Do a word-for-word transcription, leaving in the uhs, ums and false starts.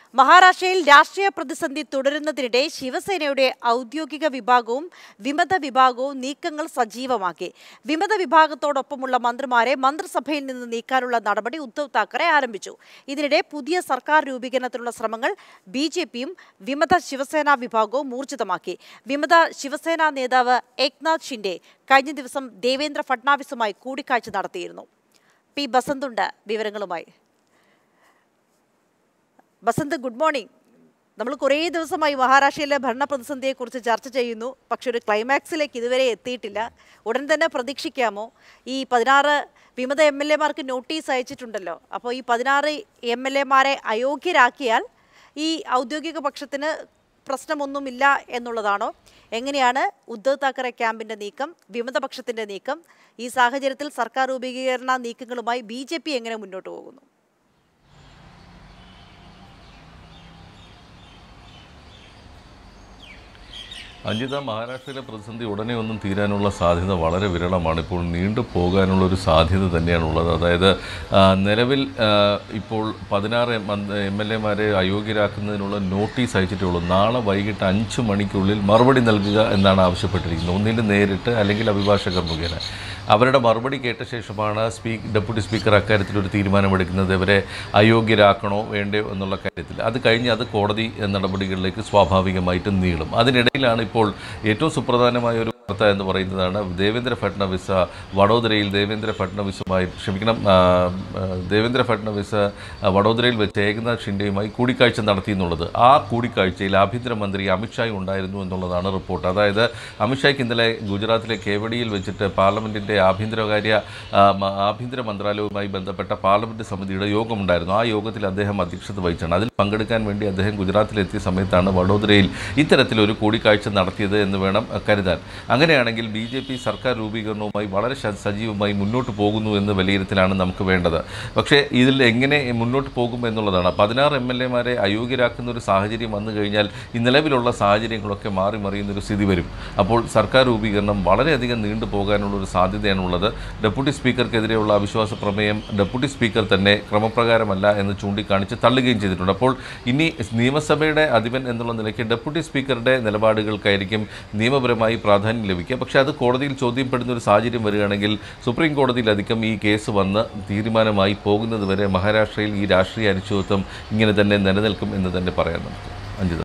മഹാരാഷ്ട്രയിൽ രാഷ്ട്രീയ പ്രതിസന്ധി തുടരുന്നതിനിടെ ശിവസേനയുടെ ഔദ്യോഗിക വിഭാഗവും വിമത വിഭാഗവും നീക്കങ്ങൾ സജീവമാക്കി. വിമത വിഭാഗത്തോടൊപ്പമുള്ള മന്ത്രിമാരെ മന്ത്രിസഭയിൽ നിന്ന് നീക്കാനുള്ള നടപടി ഉദ്ധവ് താക്കറെ ആരംഭിച്ചു. ഇതിനിടെ പുതിയ സർക്കാർ രൂപീകരണത്തിനുള്ള ശ്രമങ്ങൾ ബി ജെ പിയും വിമത ശിവസേന വിഭാഗവും ഊർജിതമാക്കി. വിമത ശിവസേന നേതാവ് ഏക്നാഥ് ഷിൻഡെ കഴിഞ്ഞ ദിവസം ദേവേന്ദ്ര ഫഡ്നാവിസുമായി കൂടിക്കാഴ്ച നടത്തിയിരുന്നു. പി ബസന്തുണ്ട് വിവരങ്ങളുമായി. Basanth, good morning. നമ്മൾ കുറേ ദിവസമായി മഹാരാഷ്ട്രയിലെ ഭരണ പ്രതിസന്ധിയെക്കുറിച്ച് ചർച്ച ചെയ്യുന്നു. പക്ഷെ ഒരു ക്ലൈമാക്സിലേക്ക് ഇതുവരെ എത്തിയിട്ടില്ല. ഉടൻ തന്നെ പ്രതീക്ഷിക്കാമോ? ഈ പതിനാറ് വിമത എം എൽ എമാർക്ക് നോട്ടീസ് അയച്ചിട്ടുണ്ടല്ലോ. അപ്പോൾ ഈ പതിനാറ് എം എൽ എമാരെ അയോഗ്യരാക്കിയാൽ ഈ ഔദ്യോഗിക പക്ഷത്തിന് പ്രശ്നമൊന്നുമില്ല എന്നുള്ളതാണോ? എങ്ങനെയാണ് ഉദ്ധവ് താക്കറെ ക്യാമ്പിൻ്റെ നീക്കം, വിമതപക്ഷത്തിൻ്റെ നീക്കം? ഈ സാഹചര്യത്തിൽ സർക്കാർ രൂപീകരണ നീക്കങ്ങളുമായി ബി ജെ പി എങ്ങനെ മുന്നോട്ട് പോകുന്നു? അഞ്ജിത, മഹാരാഷ്ട്രയിലെ പ്രതിസന്ധി ഉടനെ ഒന്നും തീരാനുള്ള സാധ്യത വളരെ വിരളമാണ്. ഇപ്പോൾ നീണ്ടു പോകാനുള്ളൊരു സാധ്യത തന്നെയാണുള്ളത്. അതായത് നിലവിൽ ഇപ്പോൾ പതിനാറ് എം എൽ എമാരെ അയോഗ്യരാക്കുന്നതിനുള്ള നോട്ടീസ് അയച്ചിട്ടുള്ളൂ. നാളെ വൈകിട്ട് അഞ്ച് മണിക്കുള്ളിൽ മറുപടി നൽകുക എന്നാണ് ആവശ്യപ്പെട്ടിരിക്കുന്നത്. ഒന്നിൽ നേരിട്ട് അല്ലെങ്കിൽ അഭിഭാഷകർ മുഖേന. അവരുടെ മറുപടി കേട്ട ശേഷമാണ് സ്പീക്ക് ഡെപ്യൂട്ടി സ്പീക്കർ അക്കാര്യത്തിലൊരു തീരുമാനമെടുക്കുന്നത്. ഇവരെ അയോഗ്യരാക്കണോ വേണ്ടയോ എന്നുള്ള കാര്യത്തിൽ. അത് കഴിഞ്ഞ് അത് കോടതി നടപടികളിലേക്ക് സ്വാഭാവികമായിട്ടും നീളും. അതിനിടയിലാണ് ഇപ്പോൾ ഏറ്റവും സുപ്രധാനമായ ഒരു വാർത്ത എന്ന് പറയുന്നതാണ് ദേവേന്ദ്ര ഫഡ്നവിസ് വഡോദരയിൽ ദേവേന്ദ്ര ഫഡ്നവിസുമായി ക്ഷമിക്കണം ദേവേന്ദ്ര ഫഡ്നവിസ് വഡോദരയിൽ വെച്ച് ഏകനാഥ് ഷിൻഡെയുമായി കൂടിക്കാഴ്ച നടത്തി എന്നുള്ളത്. ആ കൂടിക്കാഴ്ചയിൽ ആഭ്യന്തരമന്ത്രി അമിത്ഷായും ഉണ്ടായിരുന്നു എന്നുള്ളതാണ് റിപ്പോർട്ട്. അതായത് അമിത്ഷായ്ക്ക് ഇന്നലെ ഗുജറാത്തിലെ കേവഡിയിൽ വെച്ചിട്ട് പാർലമെൻറ്റിൻ്റെ ആഭ്യന്തരകാര്യ ആഭ്യന്തര മന്ത്രാലയവുമായി ബന്ധപ്പെട്ട പാർലമെൻറ്റ് സമിതിയുടെ യോഗമുണ്ടായിരുന്നു. ആ യോഗത്തിൽ അദ്ദേഹം അധ്യക്ഷത വഹിച്ചാണ്. അതിൽ പങ്കെടുക്കാൻ വേണ്ടി അദ്ദേഹം ഗുജറാത്തിലെത്തിയ സമയത്താണ് വഡോദരയിൽ ഇത്തരത്തിലൊരു കൂടിക്കാഴ്ച നടത്തിയത് എന്ന് വേണം കരുതാൻ. അങ്ങനെയാണെങ്കിൽ ബി ജെ പി സർക്കാർ രൂപീകരണവുമായി വളരെ സജീവമായി മുന്നോട്ട് പോകുന്നു എന്ന് വിലയിരുത്തലാണ് നമുക്ക് വേണ്ടത്. പക്ഷേ ഇതിൽ എങ്ങനെ മുന്നോട്ട് പോകും എന്നുള്ളതാണ്. പതിനാറ് എം എൽ എമാരെ അയോഗ്യരാക്കുന്ന ഒരു സാഹചര്യം വന്നു കഴിഞ്ഞാൽ ഈ നിലവിലുള്ള സാഹചര്യങ്ങളൊക്കെ മാറി മറിയുന്നൊരു സ്ഥിതി വരും. അപ്പോൾ സർക്കാർ രൂപീകരണം വളരെയധികം നീണ്ടു പോകാനുള്ളൊരു സാധ്യതയാണുള്ളത്. ഡെപ്യൂട്ടി സ്പീക്കർക്കെതിരെയുള്ള അവിശ്വാസ പ്രമേയം ഡെപ്യൂട്ടി സ്പീക്കർ തന്നെ ക്രമപ്രകാരമല്ല എന്ന് ചൂണ്ടിക്കാണിച്ച് തള്ളുകയും ചെയ്തിട്ടുണ്ട്. അപ്പോൾ ഇനി നിയമസഭയുടെ അധിപൻ എന്നുള്ള നിലയ്ക്ക് ഡെപ്യൂട്ടി സ്പീക്കറുടെ നിലപാടുകൾക്കായിരിക്കും നിയമപരമായി പ്രാധാന്യം ലഭിക്കുക. പക്ഷേ അത് കോടതിയിൽ ചോദ്യപ്പെടുന്ന ഒരു സാഹചര്യം വരികയാണെങ്കിൽ സുപ്രീം കോടതിയിലധികം ഈ കേസ് വന്ന് തീരുമാനമായി പോകുന്നത് വരെ മഹാരാഷ്ട്രയിൽ ഈ രാഷ്ട്രീയ അനിശ്ചിതത്വം ഇങ്ങനെ തന്നെ നിലനിൽക്കും എന്ന് തന്നെ പറയാൻ നമുക്ക്. അഞ്ജിത.